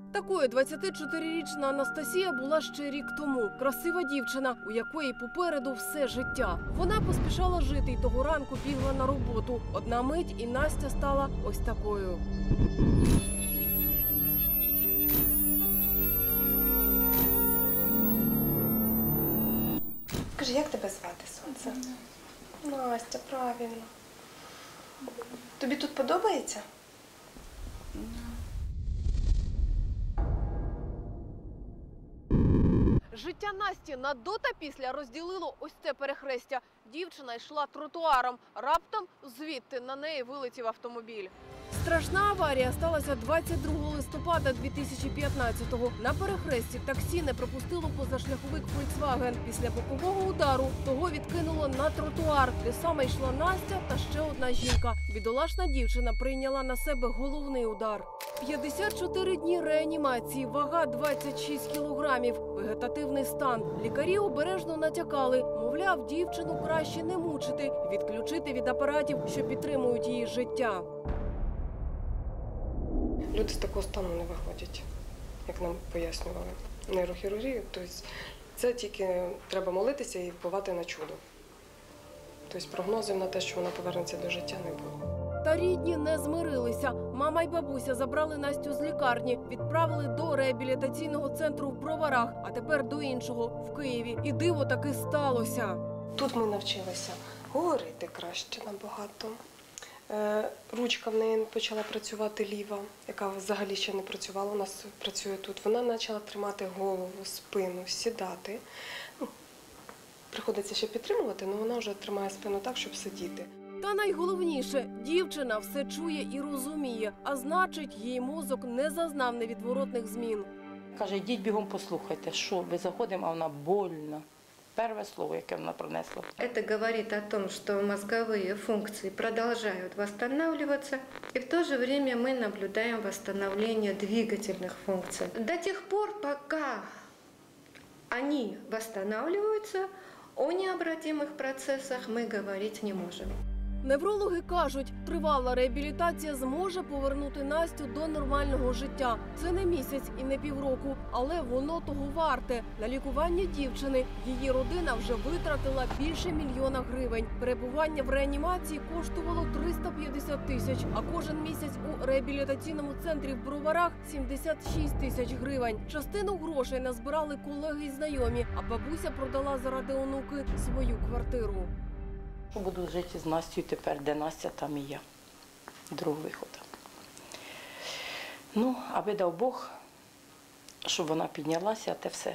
Такою 24-річна Анастасія була ще рік тому. Красива дівчина, у якої попереду все життя. Вона поспішала жити і того ранку бігла на роботу. Одна мить і Настя стала ось такою. Скажи, як тебе звати, сонце? Настя, правильно. Тобі тут подобається? Життя Насті на до та після розділило ось це перехрестя. Дівчина йшла тротуаром. Раптом звідти на неї вилетів автомобіль. Страшна аварія сталася 22 листопада 2015-го. На перехресті таксі не пропустило позашляховик Volkswagen. Після бокового удару того відкинуло на тротуар, де саме йшла Настя та ще одна жінка. Бідолашна дівчина прийняла на себе головний удар. 54 дні реанімації, вага 26 кілограмів, вегетативний стан. Лікарі обережно натякали, мовляв, дівчину краще не мучити, відключити від апаратів, що підтримують її життя. Люди з такого стану не виходять, як нам пояснювали. Нейрохірургію, тобто це тільки треба молитися і впливати на чудо. Тобто прогнозів на те, що вона повернеться до життя, не було. Та рідні не змирилися. Мама й бабуся забрали Настю з лікарні, відправили до реабілітаційного центру в Броварах, а тепер до іншого – в Києві. І диво таки сталося. Тут ми навчилися говорити краще набагато. Ручка в неї почала працювати ліва, яка взагалі ще не працювала, у нас працює тут. Вона почала тримати голову, спину, сідати. Приходиться ще підтримувати, але вона вже тримає спину так, щоб сидіти. Та найголовніше – дівчина все чує і розуміє, а значить, її мозок не зазнав невідворотних змін. Каже, йдіть бігом послухайте, що ви заходимо, а вона больна. Первое слово, яке вона пронесла. Это говорит о том, что мозговые функции продолжают восстанавливаться, и в то же время мы наблюдаем восстановление двигательных функций. До тех пор, пока они восстанавливаются, о необратимых процессах мы говорить не можем. Неврологи кажуть, тривала реабілітація зможе повернути Настю до нормального життя. Це не місяць і не півроку, але воно того варте. На лікування дівчини її родина вже витратила більше 1 мільйона гривень. Перебування в реанімації коштувало 350 тисяч, а кожен місяць у реабілітаційному центрі в Броварах – 76 тисяч гривень. Частину грошей назбирали колеги й знайомі, а бабуся продала заради онуки свою квартиру. Буду жити з Настю тепер, де Настя, там і я. Другого виходу. Ну, аби дав Бог, щоб вона піднялася, те все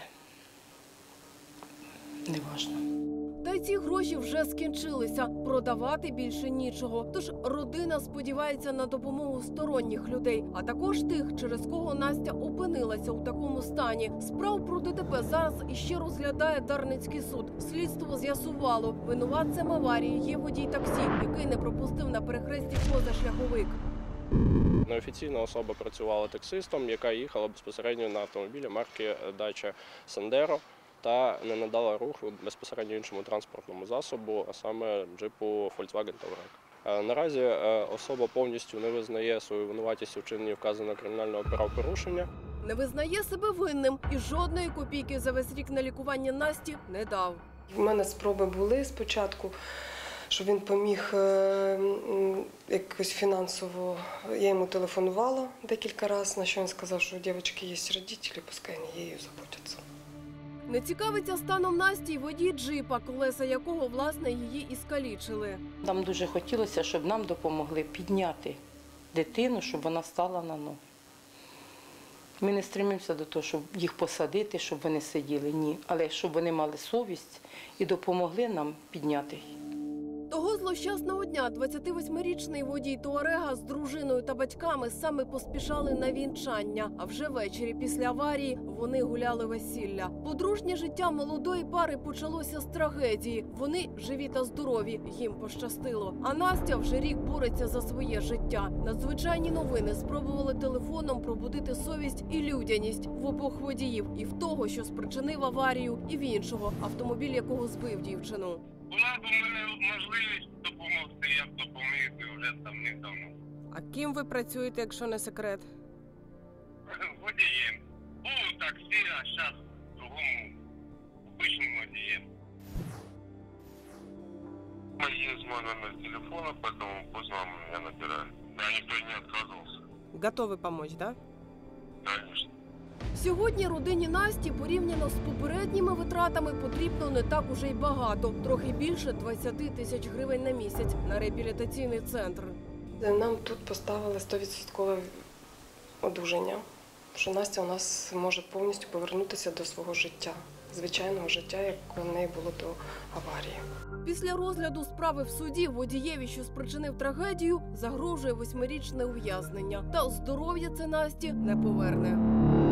не важно. Та й ці гроші вже скінчилися. Продавати більше нічого. Тож родина сподівається на допомогу сторонніх людей, а також тих, через кого Настя опинилася у такому стані. Справу про ДТП зараз іще розглядає Дарницький суд. Слідство з'ясувало, винуватцем аварії є водій таксі, який не пропустив на перехресті позашляховик. Неофіційна особа працювала таксистом, яка їхала безпосередньо на автомобілі марки Dacia Sandero та не надала руху безпосередньо іншому транспортному засобу, а саме джипу Volkswagen Touareg. Наразі особа повністю не визнає свою винуватість у вчиненні вказаного кримінального правопорушення. Не визнає себе винним і жодної копійки за весь рік на лікування Насті не дав. У мене спроби були спочатку, щоб він поміг якось фінансово. Я йому телефонувала декілька разів, на що він сказав, що у дівчинки є батьки, пускай вони її заботяться. Не цікавиться станом Насті й водій джипа, колеса якого, власне, її і скалічили. Нам дуже хотілося, щоб нам допомогли підняти дитину, щоб вона стала на ноги. Ми не стремимося до того, щоб їх посадити, щоб вони сиділи, ні. Але щоб вони мали совість і допомогли нам підняти її. Того злощасного дня 28-річний водій Туарега з дружиною та батьками саме поспішали на вінчання. А вже ввечері після аварії вони гуляли весілля. Подружнє життя молодої пари почалося з трагедії. Вони живі та здорові, їм пощастило. А Настя вже рік бореться за своє життя. Надзвичайні новини спробували телефоном пробудити совість і людяність в обох водіїв. І в того, що спричинив аварію, і в іншого, автомобіль якого збив дівчину. Була б у мене можливість допомогти, я б допоміг вже там недавно. А ким ви працюєте, якщо не секрет? водієм. Був таксі, а зараз другому обичному водієм. Есть мой номер телефона, поэтому пусть вам меня набирают. Да, никто не отказывался. Готовы помочь, да? Конечно. Сьогодні родині Насті порівняно з попередніми витратами потрібно не так уже й багато. Трохи більше 20 тисяч гривень на місяць на реабілітаційний центр. Нам тут поставили 100% одужання, що Настя у нас може повністю повернутися до свого життя, звичайного життя, як у неї було до аварії. Після розгляду справи в суді водієві, що спричинив трагедію, загрожує 8-річне ув'язнення. Та здоров'я це Насті не поверне.